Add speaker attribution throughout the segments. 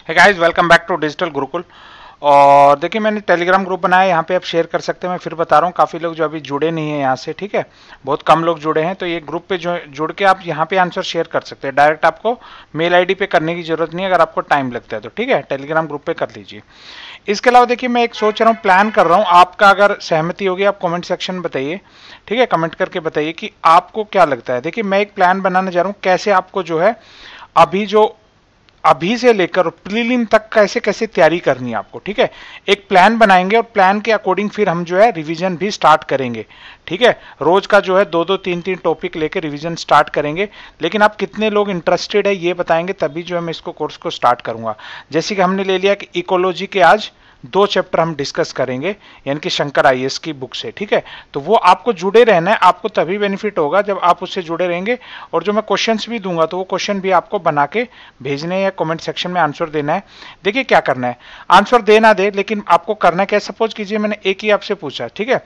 Speaker 1: है guys, welcome back to digital Gurukul. और देखिए, मैंने टेलीग्राम ग्रुप बनाया है, यहाँ पे आप शेयर कर सकते हैं। मैं फिर बता रहा हूँ, काफ़ी लोग जो अभी जुड़े नहीं हैं यहाँ से, ठीक है, बहुत कम लोग जुड़े हैं। तो ये ग्रुप पे जो जुड़ के आप यहाँ पे आंसर शेयर कर सकते हैं। डायरेक्ट आपको मेल आईडी पे करने की जरूरत नहीं है, अगर आपको टाइम लगता है तो, ठीक है, टेलीग्राम ग्रुप पे कर लीजिए। इसके अलावा देखिए, मैं एक सोच रहा हूँ, प्लान कर रहा हूँ, आपका अगर सहमति होगी आप कमेंट सेक्शन में बताइए, ठीक है, कमेंट करके बताइए कि आपको क्या लगता है। देखिए, मैं एक प्लान बनाने जा रहा हूँ, कैसे आपको जो है अभी से लेकर प्रीलिम तक कैसे कैसे तैयारी करनी है आपको, ठीक है। एक प्लान बनाएंगे और प्लान के अकॉर्डिंग फिर हम जो है रिवीजन भी स्टार्ट करेंगे, ठीक है। रोज का जो है 2-2 3-3 टॉपिक लेके रिवीजन स्टार्ट करेंगे। लेकिन आप कितने लोग इंटरेस्टेड है ये बताएंगे, तभी जो है मैं इसको कोर्स को स्टार्ट करूंगा। जैसे कि हमने ले लिया कि इकोलॉजी के आज 2 चैप्टर हम डिस्कस करेंगे, यानी कि शंकर आईएएस की बुक से, ठीक है। तो वो आपको जुड़े रहना है, आपको तभी बेनिफिट होगा जब आप उससे जुड़े रहेंगे। और जो मैं क्वेश्चंस भी दूंगा तो वो क्वेश्चन भी आपको बना के भेजने या कमेंट सेक्शन में आंसर देना है। देखिए क्या करना है, आंसर दे ना दे, लेकिन आपको करना क्या है। सपोज कीजिए मैंने एक ही आपसे पूछा, ठीक है,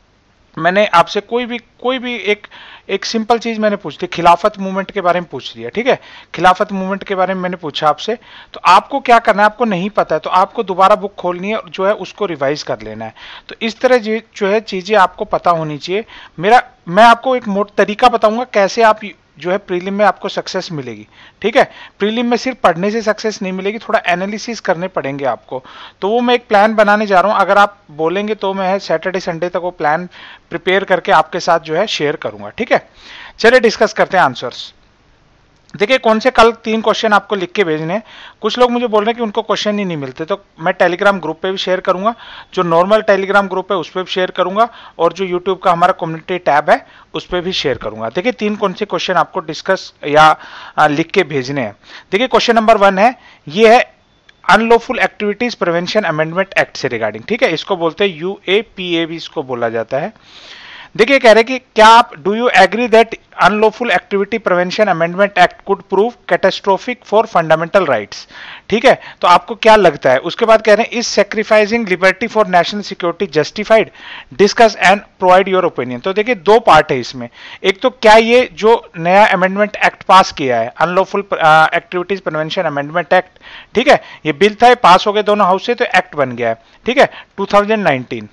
Speaker 1: मैंने आपसे कोई भी एक सिंपल चीज मैंने पूछ ली, खिलाफत मूवमेंट के बारे में पूछ लिया, ठीक है, खिलाफत मूवमेंट के बारे में मैंने पूछा आपसे। तो आपको क्या करना है, आपको नहीं पता है तो आपको दोबारा बुक खोलनी है और जो है उसको रिवाइज कर लेना है। तो इस तरह जो है चीजें आपको पता होनी चाहिए। मैं आपको एक तरीका बताऊंगा कैसे आप जो है प्रीलिम में आपको सक्सेस मिलेगी, ठीक है। प्रीलिम में सिर्फ पढ़ने से सक्सेस नहीं मिलेगी, थोड़ा एनालिसिस करने पड़ेंगे आपको। तो वो मैं एक प्लान बनाने जा रहा हूं, अगर आप बोलेंगे तो मैं सैटरडे संडे तक वो प्लान प्रिपेयर करके आपके साथ जो है शेयर करूंगा, ठीक है। चलिए डिस्कस करते हैं आंसर्स। देखिए, कौन से कल 3 क्वेश्चन आपको लिख के भेजने हैं। कुछ लोग मुझे बोल रहे हैं कि उनको क्वेश्चन ही नहीं मिलते, तो मैं टेलीग्राम ग्रुप पे भी शेयर करूंगा, जो नॉर्मल टेलीग्राम ग्रुप है उस पर भी शेयर करूंगा, और जो यूट्यूब का हमारा कम्युनिटी टैब है उस पर भी शेयर करूंगा। देखिए 3 कौन से क्वेश्चन आपको डिस्कस या लिख के भेजने हैं। देखिए, क्वेश्चन नंबर 1 है, ये है unlawful activities prevention amendment act से रिगार्डिंग, ठीक है, इसको बोलते हैं UAPA भी इसको बोला जाता है। देखिए कह रहे कि क्या आप do you agree that unlawful activity prevention amendment act could prove catastrophic for fundamental rights, ठीक है। तो आपको क्या लगता है। उसके बाद कह रहे हैं, is sacrificing liberty for national security justified, discuss and provide your opinion. तो देखिए 2 पार्ट है इसमें। एक तो क्या ये जो नया अमेंडमेंट एक्ट पास किया है, unlawful activities prevention amendment act, ठीक है, ये बिल था, पास हो गया दोनों हाउस से, तो एक्ट बन गया है, ठीक है, 2019।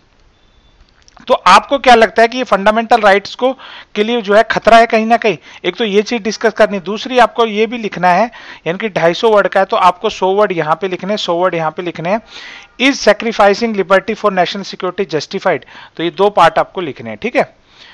Speaker 1: तो आपको क्या लगता है कि ये फंडामेंटल राइट्स को के लिए जो है खतरा है कहीं ना कहीं। एक तो ये चीज डिस्कस करनी, दूसरी आपको ये भी लिखना है, यानी कि 250 वर्ड का है तो आपको 100 वर्ड यहां पे लिखने हैं, 100 वर्ड यहां पे लिखने हैं। Is sacrificing liberty for national security justified, तो ये 2 पार्ट आपको लिखने हैं, ठीक है।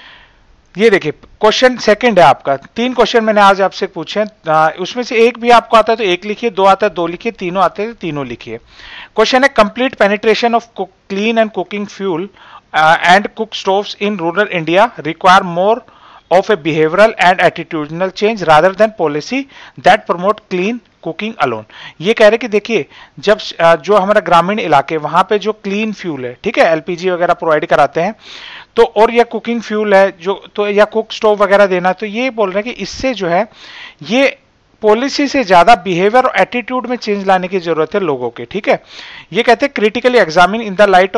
Speaker 1: ये देखिए क्वेश्चन सेकंड है आपका। 3 क्वेश्चन मैंने आज आपसे पूछे हैं, उसमें से एक भी आपको आता है तो एक लिखिए, 2 आता है 2 लिखिए, तीनों आते हैं तो तीनों लिखिए। क्वेश्चन है, complete penetration of clean and cooking fuel and cook stoves in rural India require more of a behavioral and attitudinal change rather than policy that promote clean cooking alone. ये कह रहे कि देखिए, जब जो हमारा ग्रामीण इलाके वहां पे जो क्लीन फ्यूल है, ठीक है, एलपीजी वगैरह प्रोवाइड कराते हैं, तो और या कुकिंग फ्यूल है जो, तो या कुक स्टोव वगैरह देना, तो ये बोल रहे हैं कि इससे जो है ये पॉलिसी से ज्यादा बिहेवियर और एटीट्यूड में चेंज लाने की जरूरत है लोगों के, ठीक है। ये कहते हैं critically examine in the light of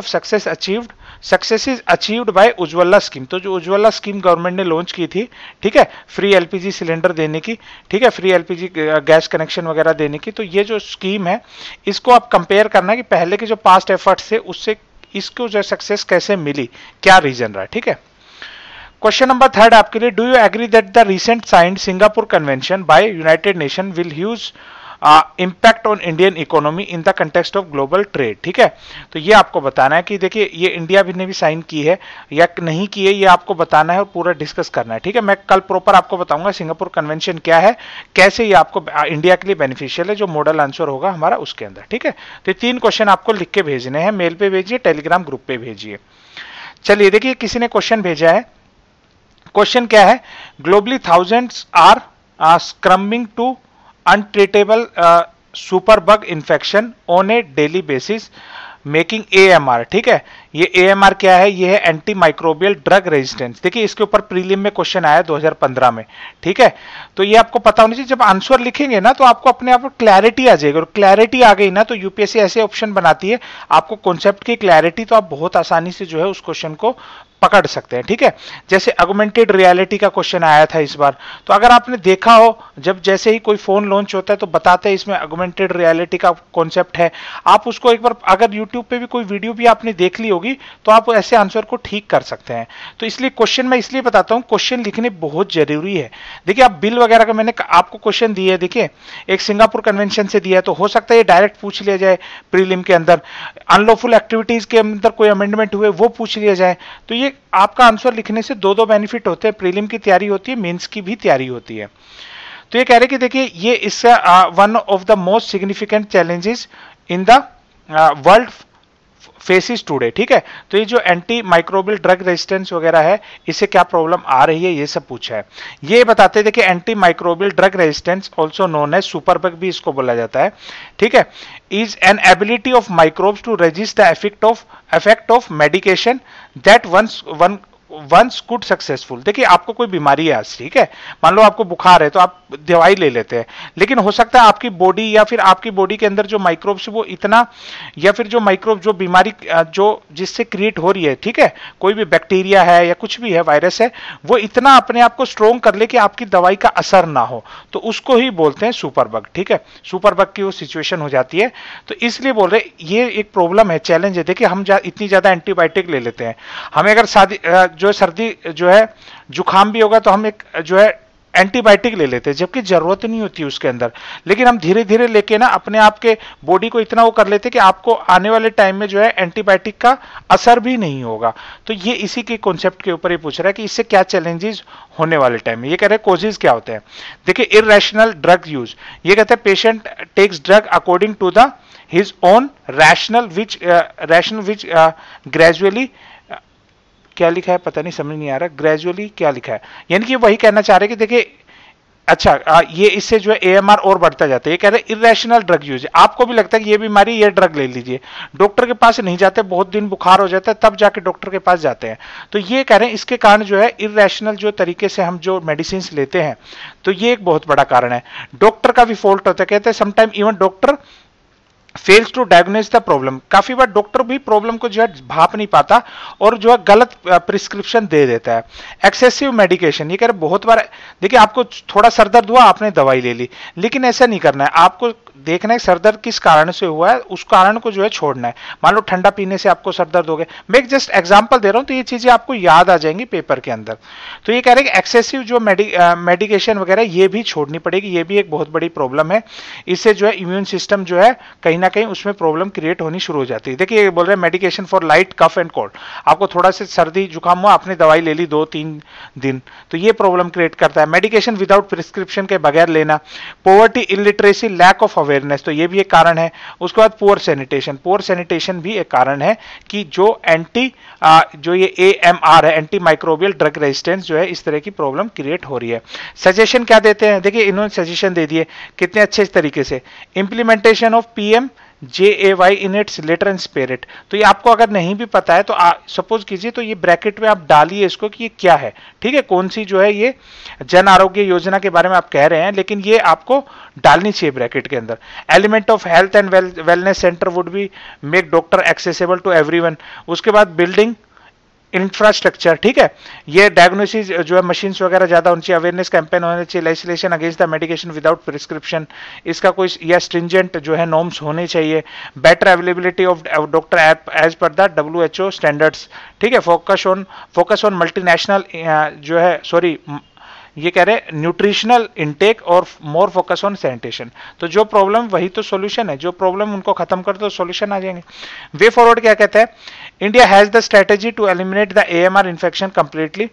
Speaker 1: success is achieved by Ujjwala scheme. तो जो उज्ज्वला स्कीम गवर्नमेंट ने लॉन्च की थी, ठीक है, फ्री एलपीजी सिलेंडर देने की, ठीक है, फ्री एलपीजी गैस कनेक्शन वगैरह देने की, तो ये जो स्कीम है इसको आप कंपेयर करना कि पहले के जो पास्ट एफर्ट्स थे उससे इसको जो सक्सेस कैसे मिली, क्या रीजन रहा, ठीक है। क्वेश्चन नंबर 3 आपके लिए, do you agree that the recent signed Singapore convention by United Nation will huge impact on Indian economy in the context of global trade, ठीक है। तो ये आपको बताना है कि देखिए ये इंडिया भी ने भी साइन की है या नहीं की है, ये आपको बताना है और पूरा डिस्कस करना है, ठीक है। मैं कल प्रॉपर आपको बताऊंगा सिंगापुर कन्वेंशन क्या है, कैसे ये आपको इंडिया के लिए बेनिफिशियल है, जो मॉडल आंसर होगा हमारा उसके अंदर, ठीक है। तो 3 क्वेश्चन आपको लिख के भेजने हैं, मेल पे भेजिए, टेलीग्राम ग्रुप पे भेजिए। चलिए देखिए, किसी ने क्वेश्चन भेजा है। क्वेश्चन क्या है, globally thousands are scrambling to untreatable superbug infection on a daily basis making AMR, ठीक है। ये AMR क्या है, ये है एंटी माइक्रोबियल ड्रग रेजिस्टेंस। देखिए इसके ऊपर प्रीलिम में क्वेश्चन आया 2015 में, ठीक है। तो ये आपको पता होना चाहिए, जब आंसर लिखेंगे ना तो आपको अपने आप क्लैरिटी आ जाएगी, और क्लैरिटी आ गई ना तो यूपीएससी ऐसे ऑप्शन बनाती है, आपको कॉन्सेप्ट की क्लैरिटी, तो आप बहुत आसानी से जो है उस क्वेश्चन को पकड़ सकते हैं, ठीक है। जैसे ऑगमेंटेड रियलिटी का क्वेश्चन आया था इस बार, तो अगर आपने देखा हो, जब जैसे ही कोई फोन लॉन्च होता है तो बताते हैं इसमें ऑगमेंटेड रियलिटी का कॉन्सेप्ट है। आप उसको एक बार अगर यूट्यूब पे भी कोई वीडियो भी आपने देख ली होगी तो आप ऐसे आंसर को ठीक कर सकते हैं। तो इसलिए क्वेश्चन मैं इसलिए बताता हूं, क्वेश्चन लिखने बहुत जरूरी है। देखिए आप बिल वगैरह का मैंने आपको क्वेश्चन दिए है, देखिए एक सिंगापुर कन्वेंशन से दिया है, तो हो सकता है ये डायरेक्ट पूछ लिया जाए प्रीलिम के अंदर। अनलॉफुल एक्टिविटीज के अंदर कोई अमेंडमेंट हुए वो पूछ लिया जाए। तो ये आपका आंसर लिखने से दो दो बेनिफिट होते हैं, प्रीलिम की तैयारी होती है, मेंस की भी तैयारी होती है। तो ये कह रहे कि देखिए ये इसका one of the most significant challenges in the world faces today, ठीक है। तो ये जो एंटी माइक्रोबियल ड्रग रेजिस्टेंस वगैरह है, इससे क्या प्रॉब्लम आ रही है, ये सब पूछा है। ये बताते थे कि anti microbial drug resistance also known है सुपरबग भी इसको बोला जाता है, ठीक है, is an ability of microbes to resist the effect of medication that once good successful. देखिए आपको कोई बीमारी है आज, ठीक है, मान लो आपको बुखार है तो आप दवाई ले लेते हैं, लेकिन हो सकता है आपकी बॉडी या फिर आपकी बॉडी के अंदर जो माइक्रोब्स वो इतना, या फिर जो माइक्रोब जो बीमारी जो जिससे क्रिएट हो रही है, ठीक है, कोई भी बैक्टीरिया है या कुछ भी है, वायरस है, वो इतना अपने आप को स्ट्रोंग कर ले कि आपकी दवाई का असर ना हो, तो उसको ही बोलते हैं सुपरबग, ठीक है। सुपरबग की वो सिचुएशन हो जाती है। तो इसलिए बोल रहे ये एक प्रॉब्लम है, चैलेंज है। देखिए हम इतनी ज्यादा एंटीबायोटिक ले लेते हैं, हमें अगर जो सर्दी जो है जुकाम भी होगा तो हम एक जो है एंटीबायोटिक ले लेते हैं, जबकि जरूरत नहीं होती उसके अंदर, लेकिन हम धीरे धीरे लेके ना अपने आप के बॉडी को इतना वो कर लेते कि आपको आने वाले टाइम में जो है एंटीबायोटिक का असर भी नहीं होगा। तो ये इसी के कॉन्सेप्ट के ऊपर ही पूछ रहा है कि इससे क्या चैलेंजेस होने वाले टाइम में। ये कह रहे हैं कोजेज क्या होते हैं। देखिए इररेशनल ड्रग यूज, ये कहते हैं patient takes drug according to the his own rational which gradually, क्या लिखा है पता नहीं, समझ नहीं आ रहा, ग्रेजुअली क्या लिखा है, यानी कि वही कहना चाह रहे कि देखिए अच्छा ये इससे जो है एएमआर और बढ़ता जाता है। ये कह रहे इरेशनल ड्रग यूज, आपको भी लगता है कि ये बीमारी, ये ड्रग ले लीजिए, डॉक्टर के पास नहीं जाते, बहुत दिन बुखार हो जाता है तब जाके डॉक्टर के पास जाते हैं। तो ये कह रहे हैं इसके कारण जो है इरेशनल जो तरीके से हम जो मेडिसिन लेते हैं, तो ये एक बहुत बड़ा कारण है। डॉक्टर का भी फॉल्ट होता है, कहते हैं sometime even doctor fails to diagnose the problem, काफी बार डॉक्टर भी प्रॉब्लम को जो है भाप नहीं पाता और जो है गलत प्रिस्क्रिप्शन दे देता है। एक्सेसिव मेडिकेशन, ये कह रहे बहुत बार, देखिए आपको थोड़ा सरदर्द हुआ आपने दवाई ले ली, लेकिन ऐसा नहीं करना है, आपको देखना है सरदर्द किस कारण से हुआ है, उस कारण को जो है छोड़ना है। मान लो ठंडा पीने से आपको सरदर्द हो गया, मैं एक जस्ट एग्जांपल दे रहा हूं, तो ये चीजें आपको याद आ जाएंगी पेपर के अंदर। तो ये कह रहे हैं कि एक्सेसिव जो मेडिकेशन वगैरह ये भी छोड़नी पड़ेगी, ये भी एक बहुत बड़ी प्रॉब्लम है। इससे जो है इम्यून सिस्टम जो है कहीं ना कहीं उसमें प्रॉब्लम क्रिएट होनी शुरू हो जाती है। देखिए बोल रहे हैं medication for light cough and cold, आपको थोड़ा सा सर्दी जुकाम हुआ, आपने दवाई ले ली 2-3 दिन, तो ये प्रॉब्लम क्रिएट करता है। मेडिकेशन विदाउट प्रिस्क्रिप्शन के बगैर लेना, poverty, illiteracy, lack of awareness, तो ये भी एक कारण है। उसके बाद पुअर सैनिटेशन भी एक कारण है कि जो जो ये AMR है, एंटी माइक्रोबियल ड्रग रेजिस्टेंस, जो है इस तरह की प्रॉब्लम क्रिएट हो रही है। सजेशन क्या देते हैं, देखिए इन्होंने सजेशन दे दिए कितने अच्छे तरीके से, implementation of PMJAY in its letter and spirit. तो ये आपको अगर नहीं भी पता है तो सपोज कीजिए, तो ये ब्रैकेट में आप डालिए इसको कि ये क्या है, ठीक है, कौन सी जो है ये जन आरोग्य योजना के बारे में आप कह रहे हैं, लेकिन ये आपको डालनी चाहिए ब्रैकेट के अंदर। Element of health and wellness centre would be make doctor accessible to everyone. उसके बाद बिल्डिंग इंफ्रास्ट्रक्चर, ठीक है, ये डायग्नोसिस जो है मशीन्स वगैरह ज्यादा होनी चाहिए, अवेयरनेस कैंपेन होने चाहिए, legislation against the medication without prescription, इसका कोई या स्ट्रिंजेंट जो है नॉर्म्स होने चाहिए, better availability of doctor as per the WHO standards, ठीक है, फोकस ऑन मल्टीनेशनल जो है ये कह रहे न्यूट्रिशनल इनटेक और मोर फोकस ऑन सैनिटेशन। तो जो प्रॉब्लम वही तो सॉल्यूशन है, जो प्रॉब्लम उनको खत्म कर दो सॉल्यूशन आ जाएंगे। वे फॉरवर्ड क्या कहता है, India has the strategy to eliminate the AMR infection completely,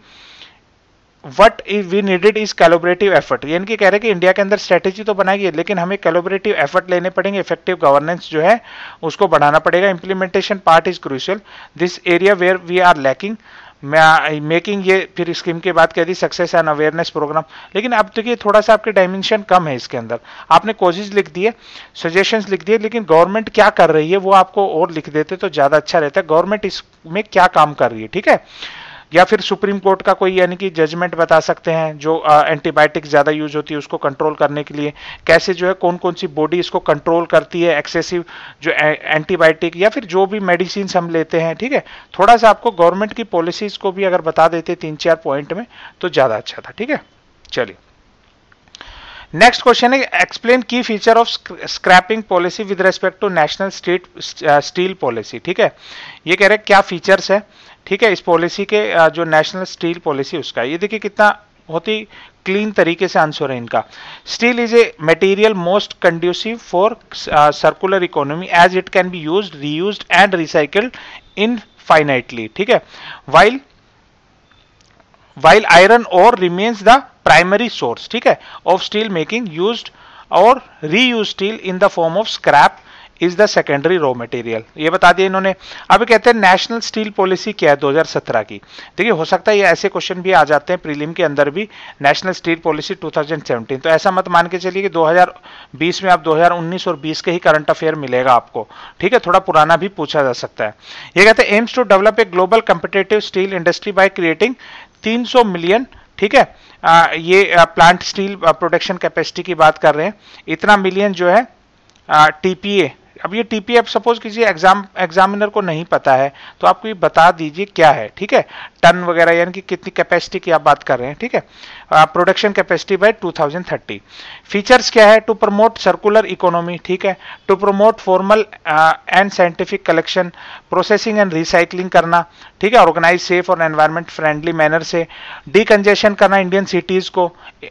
Speaker 1: what we needed is collaborative effort. यानी कि कह रहे हैं कि इंडिया के अंदर स्ट्रेटेजी तो बनाएगी, लेकिन हमें कोलैबोरेटिव एफर्ट लेने पड़ेंगे, इफेक्टिव गवर्नेंस जो है उसको बढ़ाना पड़ेगा। Implementation part is crucial, this area where we are lacking making, ये फिर स्कीम के बाद कह दी सक्सेस एंड अवेयरनेस प्रोग्राम। लेकिन अब देखिए थोड़ा सा आपके डायमेंशन कम है इसके अंदर, आपने कॉजेज लिख दिए, सजेशंस लिख दिए, लेकिन गवर्नमेंट क्या कर रही है वो आपको और लिख देते तो ज्यादा अच्छा रहता है, गवर्नमेंट इसमें क्या काम कर रही है, ठीक है। या फिर सुप्रीम कोर्ट का कोई यानी कि जजमेंट बता सकते हैं जो एंटीबायोटिक ज़्यादा यूज होती है उसको कंट्रोल करने के लिए, कैसे जो है कौन कौन सी बॉडी इसको कंट्रोल करती है, एक्सेसिव जो एंटीबायोटिक या फिर जो भी मेडिसिन हम लेते हैं, ठीक है। थोड़ा सा आपको गवर्नमेंट की पॉलिसीज को भी अगर बता देते 3-4 पॉइंट में तो ज़्यादा अच्छा था, ठीक है। चलिए नेक्स्ट क्वेश्चन है, explain key feature of scrapping policy with respect to national steel policy, ठीक है। ये कह रहे हैं क्या फीचर्स है, ठीक है, इस पॉलिसी के जो नेशनल स्टील पॉलिसी उसका। ये देखिए कितना बहुत ही क्लीन तरीके से आंसर है इनका। Steel is a material most conducive for circular economy as it can be used, reused and recycled infinitely, ठीक है। while iron ore remains the primary source, ठीक है, of steel making, used और reused steel in the form of scrap is the secondary raw material। ये बता दिया इन्होंने। अब कहते हैं नेशनल स्टील पॉलिसी क्या है 2017 की। देखिए हो सकता है ये ऐसे क्वेश्चन भी आ जाते हैं प्रीलिम के अंदर भी, नेशनल स्टील पॉलिसी 2017। तो ऐसा मत मान के चलिए कि 2020 में आप 2019 और 20 के ही करंट अफेयर मिलेगा आपको, ठीक है, थोड़ा पुराना भी पूछा जा सकता है। ये कहते हैं aims to develop a global competitive steel industry by creating 300 million, ठीक है, ये प्लांट स्टील प्रोडक्शन कैपेसिटी की बात कर रहे हैं। इतना मिलियन जो है टीपीए। अब ये टीपीए आप सपोज कीजिए एग्जामिनर को नहीं पता है तो आपको ये बता दीजिए क्या है, ठीक है, टन वगैरह यानी कि कितनी कैपेसिटी की आप बात कर रहे हैं, ठीक है। Production capacity bye 2030। फीचर्स क्या है, टू प्रमोट सर्कुलर इकोनॉमी, ठीक है, to promote formal and scientific collection, processing and recycling करना, ठीक है, ऑर्गेनाइज सेफ और एनवायरमेंट फ्रेंडली मैनर से, डीकंजेशन करना इंडियन सिटीज को।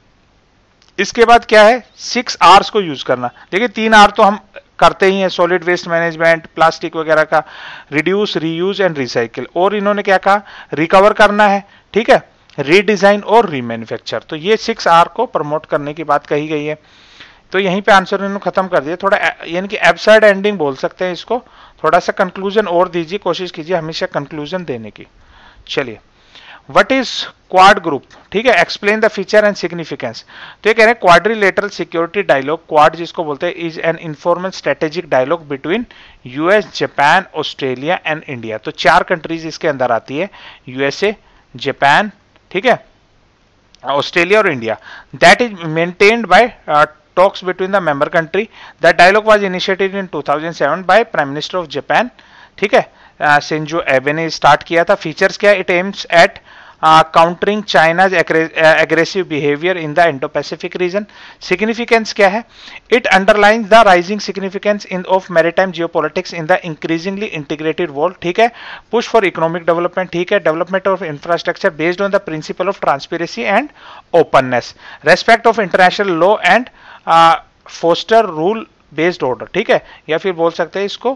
Speaker 1: इसके बाद क्या है, 6 R's को यूज करना। देखिए 3 R तो हम करते ही हैं, सॉलिड वेस्ट मैनेजमेंट, प्लास्टिक वगैरह का, रिड्यूस, रीयूज एंड रिसाइकिल। और इन्होंने क्या कहा, रिकवर करना है, ठीक है, रीडिजाइन और रीमैन्युफैक्चर। तो ये 6 R को प्रमोट करने की बात कही गई है। तो यहीं पे आंसर इन्होंने खत्म कर दिया। थोड़ा यानी कि एब्सर्ड एंडिंग बोल सकते हैं इसको। थोड़ा सा कंक्लूजन और दीजिए, कोशिश कीजिए हमेशा कंक्लूजन देने की। चलिए व्हाट इज क्वाड ग्रुप, ठीक है, explain the feature and significance. तो ये कह रहे हैं क्वाड्रिलेटरल सिक्योरिटी डायलॉग, क्वाड जिसको बोलते हैं, is an informal strategic dialogue between US, Japan, Australia and India. तो 4 कंट्रीज इसके अंदर आती है, यूएसए, जापान, ठीक है, ऑस्ट्रेलिया और India. That is maintained by talks between the member country. That dialogue was initiated in 2007 by Prime Minister of Japan, ठीक है, शिंजो एबे ने स्टार्ट किया था। फीचर्स क्या है, it aims at countering China's aggressive behaviour in the Indo Pacific region. Significance क्या है, it underlines the rising significance in of maritime geopolitics in the increasingly integrated world, ठीक है, पुश फॉर इकोनॉमिक डेवलपमेंट, ठीक है, development of infrastructure based on the principle of transparency and openness, respect of international law and foster rule based order, ठीक है, या फिर बोल सकते हैं इसको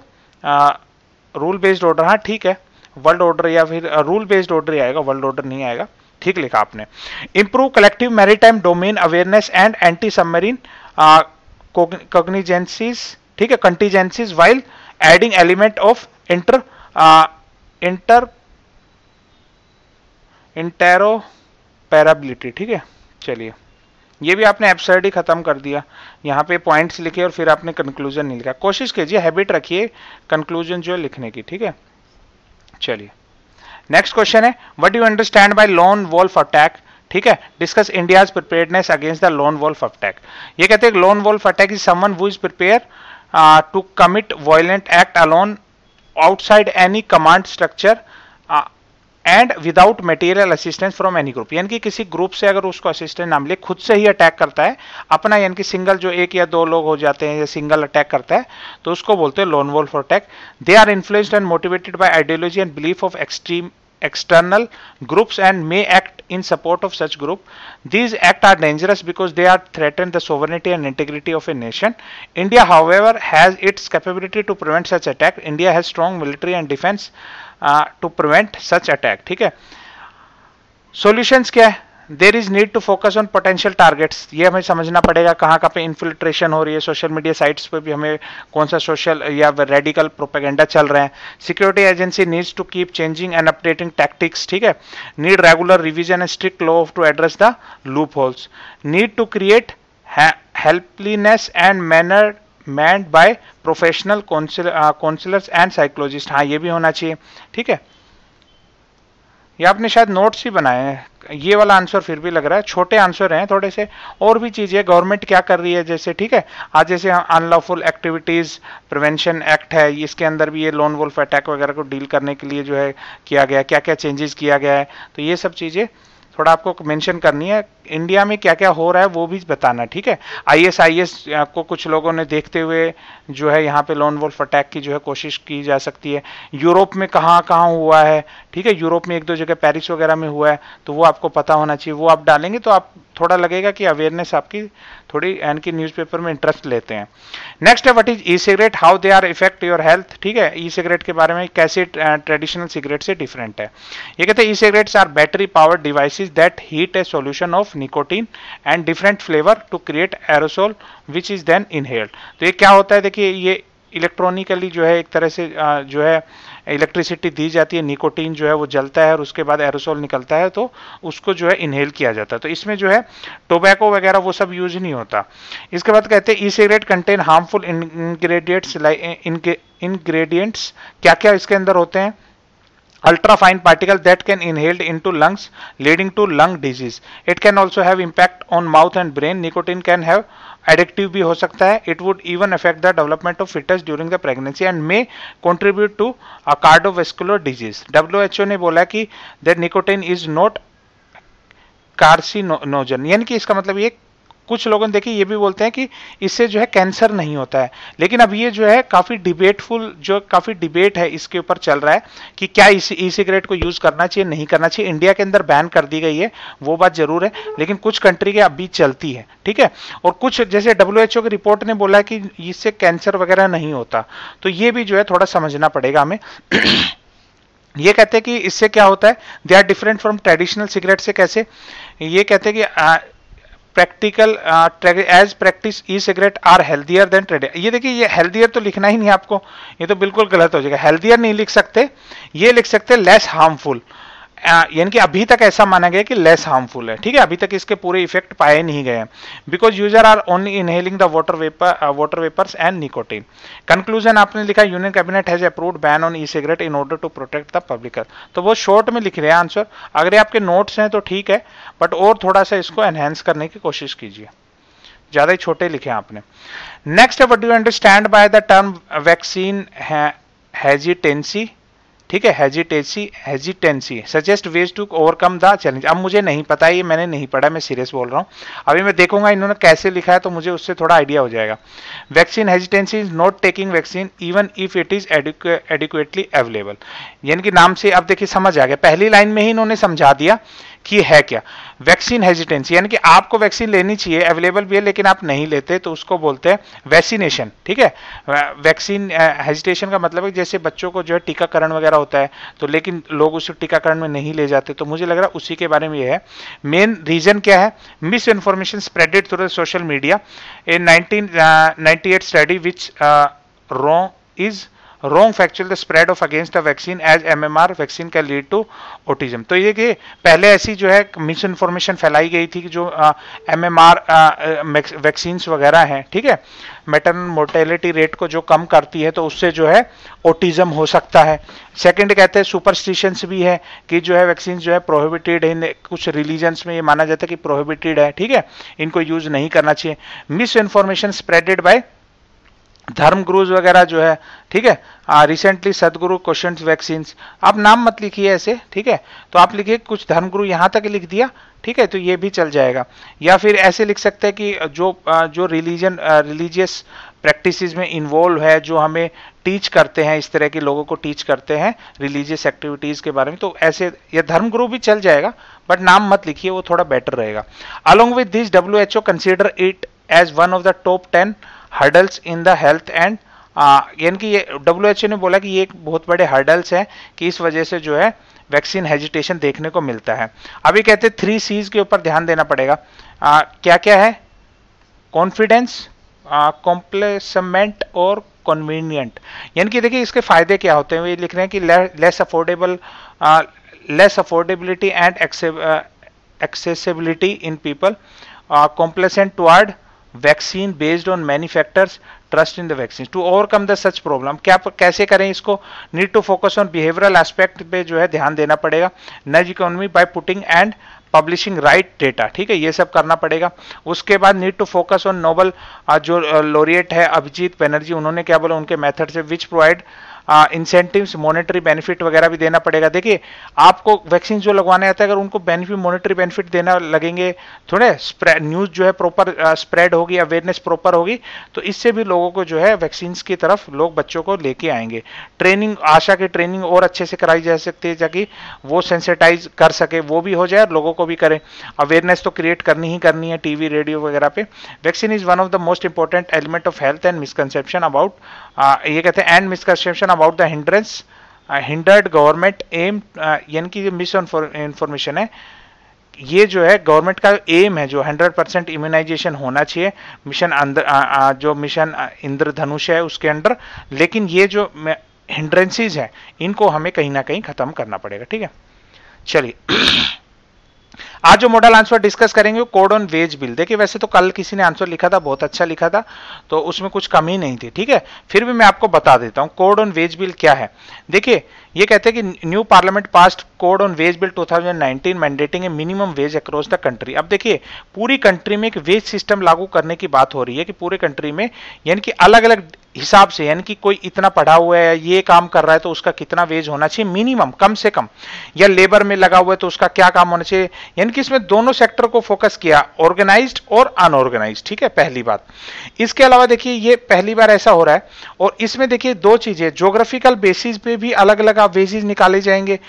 Speaker 1: रूल बेस्ड ऑर्डर, हाँ ठीक है, वर्ल्ड ऑर्डर या फिर रूल बेस्ड ऑर्डर ही आएगा, वर्ल्ड ऑर्डर नहीं आएगा, ठीक लिखा आपने। Improve collective maritime domain awareness and anti submarine cognizances, ठीक है, contingencies while adding element of interoperability, ठीक है। चलिए ये भी आपने एब्सर्ड ही खत्म कर दिया, यहाँ पे पॉइंट्स लिखे और फिर आपने कंक्लूजन नहीं लिखा। कोशिश कीजिए, हैबिट रखिए कंक्लूजन जो है लिखने की, ठीक है। चलिए नेक्स्ट क्वेश्चन है, what do you understand by lone wolf attack, ठीक है, discuss India's preparedness against the lone wolf attack. ये कहते हैं lone wolf attack is someone who is prepare to commit violent act alone outside any command structure and without material assistance from any group. यानी कि किसी group से अगर उसको assistance ना मिले, खुद से ही अटैक करता है अपना, यानी कि सिंगल जो 1 या 2 लोग हो जाते हैं या सिंगल अटैक करता है, तो उसको बोलते हैं lone wolf attack. They are influenced and motivated by ideology and belief of extreme external groups and may act in support of such group. These acts are dangerous because they are threaten the sovereignty and integrity of a nation. India, however, has its capability to prevent such attack. India has strong military and defense to prevent such attack. ठीक है, solutions क्या है, there is need to focus on potential targets. ये हमें समझना पड़ेगा कहाँ कहाँ पे इन्फिल्ट्रेशन हो रही है, सोशल मीडिया साइट्स पे भी हमें कौन सा सोशल या रेडिकल प्रोपेगेंडा चल रहे हैं। Security agency needs to keep changing and updating tactics, ठीक है, need regular revision and strict law to address the loopholes, need to create helplines and manner manned by professional counsellors and psychologist. हाँ ये भी होना चाहिए, ठीक है। ये आपने शायद नोट्स ही बनाए हैं, ये वाला आंसर फिर भी लग रहा है, छोटे आंसर हैं थोड़े से। और भी चीजें गवर्नमेंट क्या कर रही है जैसे, ठीक है, आज जैसे अनलॉफुल एक्टिविटीज प्रिवेंशन एक्ट है, इसके अंदर भी ये लोन वुल्फ अटैक वगैरह को डील करने के लिए जो है किया गया है, क्या क्या चेंजेस किया गया है, तो ये सब चीजें थोड़ा आपको मेंशन करनी है। इंडिया में क्या क्या हो रहा है वो भी बताना, ठीक है। ISIS को कुछ लोगों ने देखते हुए जो है यहाँ पे लोन वुल्फ अटैक की जो है कोशिश की जा सकती है। यूरोप में कहाँ कहाँ हुआ है, ठीक है, यूरोप में एक दो जगह पेरिस वगैरह में हुआ है, तो वो आपको पता होना चाहिए। वो आप डालेंगे तो आप थोड़ा लगेगा कि अवेयरनेस आपकी थोड़ी, यानी कि न्यूज़पेपर में इंटरेस्ट लेते हैं। नेक्स्ट है what is e cigarette, how they are affect your health, ठीक है। ई सिगरेट के बारे में कैसे ट्रेडिशनल सिगरेट से डिफरेंट है। ये कहते हैं e cigarettes are battery powered devices that heat a solution of nicotine and different flavour to create aerosol which is then inhaled. तो ये क्या होता है, देखिए ये इलेक्ट्रॉनिकली जो है एक तरह से जो है इलेक्ट्रिसिटी दी जाती है, निकोटीन जो है वो जलता है और उसके बाद एरोसोल निकलता है, तो उसको जो है इनहेल किया जाता है। तो इसमें जो है टोबैको वगैरह वो सब यूज नहीं होता। इसके बाद कहते हैं e cigarette contain harmful ingredients, क्या क्या इसके अंदर होते हैं, ultra fine particle that can inhaled into lungs leading to lung disease. It can also have impact on mouth and brain. Nicotine can have addictive भी हो सकता है. It would even affect the development of fetus during the pregnancy and may contribute to a cardiovascular disease. WHO ने बोला कि that nicotine is not carcinogen, यानी कि इसका मतलब ये, कुछ लोगों ने देखिए ये भी बोलते हैं कि इससे जो है कैंसर नहीं होता है, लेकिन अब ये जो है काफी डिबेटफुल, जो काफी डिबेट है इसके ऊपर चल रहा है कि क्या ई सिगरेट को यूज करना चाहिए नहीं करना चाहिए। इंडिया के अंदर बैन कर दी गई है वो बात जरूर है, लेकिन कुछ कंट्री के अभी चलती है, ठीक है। और कुछ जैसे WHO की रिपोर्ट ने बोला है कि इससे कैंसर वगैरह नहीं होता, तो ये भी जो है थोड़ा समझना पड़ेगा हमें। ये कहते हैं कि इससे क्या होता है, they are different from traditional cigarette से, कैसे, ये कहते हैं कि practical as practice e cigarette are healthier than trad. ये देखिए ये हेल्थियर तो लिखना ही नहीं आपको, ये तो बिल्कुल गलत हो जाएगा। हेल्थियर नहीं लिख सकते, ये लिख सकते लेस हार्मफुल, यानी कि अभी तक ऐसा माना गया कि लेस हार्मफुल है, ठीक है, अभी तक इसके पूरे इफेक्ट पाए नहीं गए हैं, because user are only inhaling the water vapours and nicotine. Conclusion आपने लिखा union cabinet has approved ban on e cigarette in order to protect the public. तो वो शॉर्ट में लिख रहे हैं आंसर, अगर ये आपके नोट्स हैं तो ठीक है, बट और थोड़ा सा इसको एनहेंस करने की कोशिश कीजिए, ज्यादा ही छोटे लिखे आपने। नेक्स्ट है what do you understand by the term vaccine hesitancy, ठीक है, hesitancy suggest ways to overcome the challenge. अब मुझे नहीं पता, ये मैंने नहीं पढ़ा, मैं सीरियस बोल रहा हूँ, अभी मैं देखूंगा इन्होंने कैसे लिखा है तो मुझे उससे थोड़ा आइडिया हो जाएगा। Vaccine hesitancy is not taking vaccine even if it is adequately available, यानी कि नाम से अब देखिए समझ आ गया, पहली लाइन में ही इन्होंने समझा दिया कि है क्या वैक्सीन हेजिटेंसी, यानी कि आपको वैक्सीन लेनी चाहिए, अवेलेबल भी है लेकिन आप नहीं लेते, तो उसको बोलते हैं वैक्सीनेशन, ठीक है। वैक्सीन हेजिटेशन का मतलब है जैसे बच्चों को जो है टीकाकरण वगैरह होता है, तो लेकिन लोग उस टीकाकरण में नहीं ले जाते, तो मुझे लग रहा है उसी के बारे में ये है। मेन रीजन क्या है, miss information spreaded through the social media. In 1998 study which wrong factual the spread of against the vaccine as MMR vaccine can lead to autism। तो ये कि पहले ऐसी जो है मिस इन्फॉर्मेशन फैलाई गई थी कि जो MMR वैक्सीन वगैरह हैं, ठीक है, मैटरनल मोर्टेलिटी रेट को जो कम करती है, तो उससे जो है ऑटिज्म हो सकता है। सेकंड कहते हैं सुपरस्टिशंस भी है कि जो है वैक्सीन जो है प्रोहिबिटेड है, कुछ रिलीजन्स में ये माना जाता है कि प्रोहिबिटेड है, ठीक है, इनको यूज नहीं करना चाहिए। मिस इन्फॉर्मेशन स्प्रेडेड बाय धर्म गुरुज वगैरह जो है, ठीक है, रिसेंटली सदगुरु क्वेश्चंस वैक्सीन्स, आप नाम मत लिखिए ऐसे, ठीक है, तो आप लिखिए कुछ धर्मगुरु यहां तक लिख दिया, ठीक है, तो ये भी चल जाएगा। या फिर ऐसे लिख सकते हैं कि जो रिलीजियस प्रैक्टिसेस में इन्वॉल्व है, जो हमें टीच करते हैं, इस तरह के लोगों को टीच करते हैं रिलीजियस एक्टिविटीज के बारे में, तो ऐसे या धर्मगुरु भी चल जाएगा, बट नाम मत लिखिए, वो थोड़ा बेटर रहेगा। Along with this WHO consider it as one of the top 10 hurdles in the health and, यानी कि ये WHO ने बोला कि ये एक बहुत बड़े हर्डल्स हैं कि इस वजह से जो है वैक्सीन हेजिटेशन देखने को मिलता है। अभी कहते हैं 3 C's के ऊपर ध्यान देना पड़ेगा। क्या क्या है, कॉन्फिडेंस, कॉम्प्लेसमेंट और कन्वीनियंट। यानी कि देखिए इसके फायदे क्या होते हैं, ये लिख रहे हैं कि less affordability and accessibility in people, complacent toward vaccine based on many factors, trust in the vaccine to overcome the such problem. क्या कैसे करें इसको? Need to focus on behavioural aspect पे जो है ध्यान देना पड़ेगा। Nudge economy by putting and publishing right data, ठीक है, ये सब करना पड़ेगा। उसके बाद need to focus on nobel, जो लॉरिएट है अभिजीत बनर्जी, उन्होंने क्या बोला उनके मेथड से, which provide incentives, monetary benefit वगैरह भी देना पड़ेगा। देखिए आपको वैक्सीन जो लगवाने आता है अगर उनको बेनिफिट, मॉनेटरी बेनिफिट देना लगेंगे, थोड़े न्यूज जो है प्रॉपर स्प्रेड होगी, अवेयरनेस प्रॉपर होगी, तो इससे भी लोगों को जो है वैक्सीन की तरफ लोग बच्चों को लेके आएंगे। ट्रेनिंग, आशा की ट्रेनिंग और अच्छे से कराई जा सकती है ताकि वो सेंसिटाइज कर सके, वो भी हो जाए और लोगों को भी करें। अवेयरनेस तो क्रिएट करनी ही करनी है टीवी रेडियो वगैरह पे। Vaccine is one of the most important element of health and misconception about, ये कहते हैं and misconception about the hindrance hindered government um, यानी कि मिस इंफॉर्मेशन है, ये जो है गवर्नमेंट का एम है जो 100% इम्यूनाइजेशन होना चाहिए मिशन अंदर, जो मिशन इंद्रधनुष है उसके अंडर, लेकिन ये जो हिंड्रेंसीज है इनको हमें कहीं ना कहीं खत्म करना पड़ेगा। ठीक है, चलिए आज जो मॉडल आंसर डिस्कस करेंगे वो कोड ऑन वेज बिल। देखिए वैसे तो कल किसी ने आंसर लिखा था, बहुत अच्छा लिखा था, तो उसमें कुछ कमी नहीं थी, ठीक है, फिर भी मैं आपको बता देता हूं कोड ऑन वेज बिल क्या है। देखिए ये कहते हैं कि new parliament passed code on wage bill 2019 mandating a minimum wage across the country. अब देखिए पूरी कंट्री में एक वेज सिस्टम लागू करने की बात हो रही है कि पूरे कंट्री में, यानी कि अलग अलग हिसाब से, यानी कि कोई इतना पढ़ा हुआ है, ये काम कर रहा है तो उसका कितना वेज होना चाहिए मिनिमम, कम से कम, या लेबर में लगा हुआ है तो उसका क्या काम होना चाहिए, यानी कि इसमें दोनों सेक्टर को फोकस किया, ऑर्गेनाइज्ड और अनऑर्गेनाइज्ड। ठीक है, पहली बात। इसके अलावा देखिए ये पहली बार ऐसा हो रहा है, और इसमें देखिए दो चीजें, ज्योग्राफिकल बेसिस पे भी अलग अलग वेजेस निकाले जाएंगे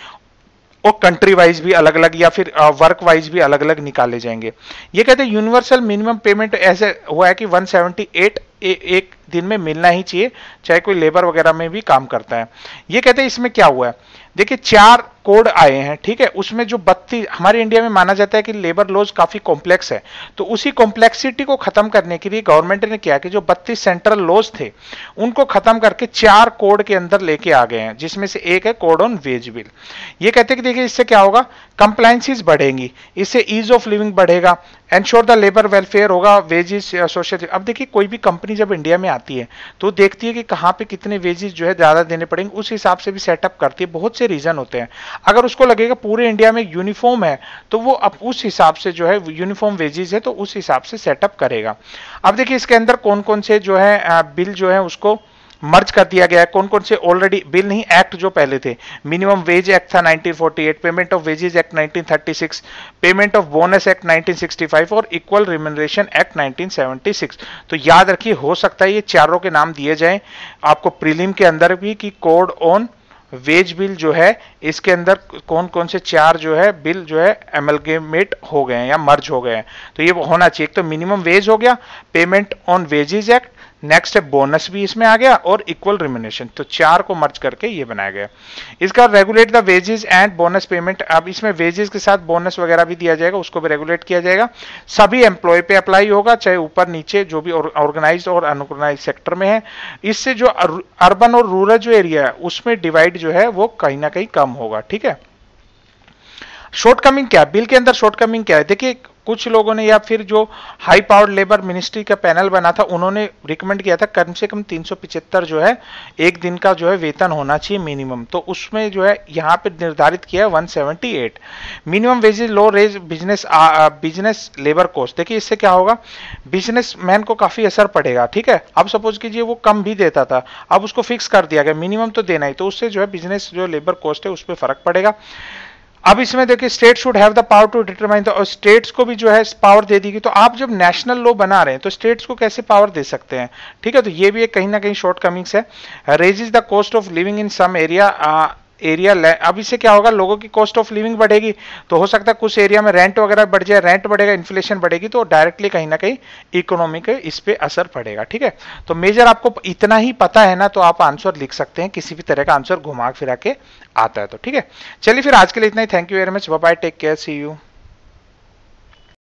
Speaker 1: और कंट्री वाइज भी अलग अलग, या फिर वर्क वाइज भी अलग अलग निकाले जाएंगे। ये कहते हैं यूनिवर्सल मिनिमम पेमेंट ऐसे हुआ है कि 178 एक दिन में मिलना ही चाहिए, चाहे कोई लेबर वगैरह में भी काम करता है। ये कहते हैं इसमें क्या हुआ है, देखिए 4 कोड आए हैं, ठीक है, उसमें जो 32, हमारे इंडिया में माना जाता है कि लेबर लॉज काफी कॉम्प्लेक्स है, तो उसी कॉम्प्लेक्सिटी को खत्म करने के लिए गवर्नमेंट ने किया कि जो 32 सेंट्रल लॉज थे उनको खत्म करके 4 कोड के अंदर लेके आ गए हैं, जिसमें से एक है कोड ऑन वेज बिल। ये कहते हैं कि देखिए इससे क्या होगा, कंप्लायंसेस बढ़ेंगी, इससे ईज ऑफ लिविंग बढ़ेगा, एंश्योर द लेबर वेलफेयर होगा, वेजेस सोशल। अब देखिए कोई भी कंपनी जब इंडिया में आती है तो देखती है कि कहाँ पे कितने वेजेस जो है ज्यादा देने पड़ेंगे, उस हिसाब से भी सेटअप करती है। बहुत से रीजन होते हैं, अगर उसको लगेगा पूरे इंडिया में यूनिफॉर्म है तो वो अब उस हिसाब से जो है यूनिफॉर्म वेजेस है तो उस हिसाब से सेटअप करेगा। अब देखिए इसके अंदर कौन कौन से जो है बिल जो है उसको मर्ज कर दिया गया है, कौन कौन से ऑलरेडी बिल नहीं, एक्ट जो पहले थे, मिनिमम वेज एक्ट था 1948, payment of wages act 1936, payment of bonus act 1965 और इक्वल रिम्यूनरेशन एक्ट 1976। तो याद रखिए, हो सकता है ये चारों के नाम दिए जाएं आपको प्रीलिम के अंदर भी कि कोड ऑन वेज बिल जो है इसके अंदर कौन कौन से 4 जो है बिल जो है एमलगेमेट हो गए हैं या मर्ज हो गए हैं। तो ये होना चाहिए, एक तो मिनिमम वेज हो गया, payment on wages act, next है बोनस भी इसमें आ गया और इक्वल रिम्यूनरेशन, तो 4 को मर्ज करके ये बनाया गया। इसका regulate the wages and bonus payment, अब इसमें वेजेस के साथ बोनस वगैरह भी दिया जाएगा, उसको भी रेगुलेट किया जाएगा, सभी एम्प्लॉय पे अप्लाई होगा, चाहे ऊपर नीचे जो भी ऑर्गेनाइज्ड और अनऑर्गेनाइज्ड सेक्टर में है। इससे जो अर्बन और रूरल जो एरिया है उसमें डिवाइड जो है वो कहीं ना कहीं कम होगा। ठीक है, शॉर्टकमिंग क्या है बिल के अंदर, शॉर्टकमिंग क्या है, देखिए कुछ लोगों ने या फिर जो हाई पावर्ड लेबर मिनिस्ट्री का पैनल बना था उन्होंने रिकमेंड किया था कम से कम 375 जो है एक दिन का जो है वेतन होना चाहिए मिनिमम, तो उसमें जो है यहाँ पे निर्धारित किया है 178। Minimum wages low raise business labour cost, देखिए इससे क्या होगा, बिजनेसमैन को काफी असर पड़ेगा। ठीक है, अब सपोज कीजिए वो कम भी देता था, अब उसको फिक्स कर दिया गया मिनिमम तो देना ही, तो उससे जो है बिजनेस जो लेबर कॉस्ट है उस पर फर्क पड़ेगा। अब इसमें देखिए state should have the power to determine the, और स्टेट्स को भी जो है पावर दे दी गई, तो आप जब नेशनल लॉ बना रहे हैं तो स्टेट्स को कैसे पावर दे सकते हैं। ठीक है, तो ये भी एक कहीं ना कहीं शॉर्ट कमिंग्स है। Raises the cost of living in some area, अब इससे क्या होगा, लोगों की कॉस्ट ऑफ लिविंग बढ़ेगी, तो हो सकता है कुछ एरिया में रेंट वगैरह बढ़ जाए, रेंट बढ़ेगा, इन्फ्लेशन बढ़ेगी, तो डायरेक्टली कहीं ना कहीं इकोनॉमी के इस पे असर पड़ेगा। ठीक है, तो मेजर आपको इतना ही पता है ना, तो आप आंसर लिख सकते हैं, किसी भी तरह का आंसर घुमा फिरा के आता है तो। ठीक है, चलिए फिर आज के लिए इतना ही, thank you very much, bye bye, take care, see you.